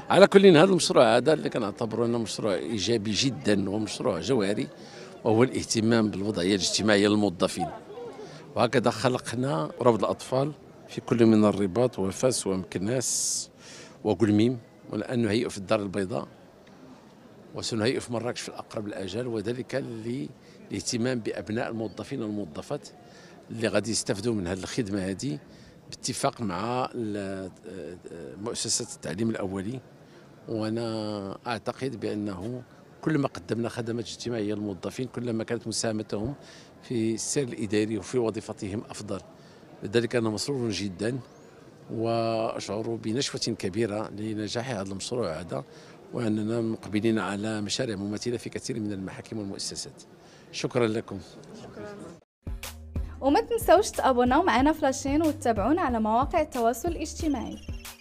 على كل هذا المشروع هذا اللي كنعتبره انه مشروع ايجابي جدا ومشروع جوهري، وهو الاهتمام بالوضعيه الاجتماعيه للموظفين. وهكذا خلقنا روض الاطفال في كل من الرباط وفاس ومكناس وقلميم، والان نهيئ في الدار البيضاء، وسنهيئ في مراكش في الاقرب الاجال، وذلك للاهتمام بابناء الموظفين والموظفات اللي غادي يستافدوا من هذه الخدمه هذه باتفاق مع مؤسسه التعليم الاولي. وانا اعتقد بانه كلما قدمنا خدمات اجتماعيه للموظفين كلما كانت مساهمتهم في السير الاداري وفي وظيفتهم افضل. لذلك انا مسرور جدا واشعر بنشوه كبيره لنجاح هذا المشروع هذا، واننا مقبلين على مشاريع مماثله في كثير من المحاكم والمؤسسات. شكرا لكم. وما تنسوش تابوناو معنا فلاشين وتتابعونا على مواقع التواصل الاجتماعي.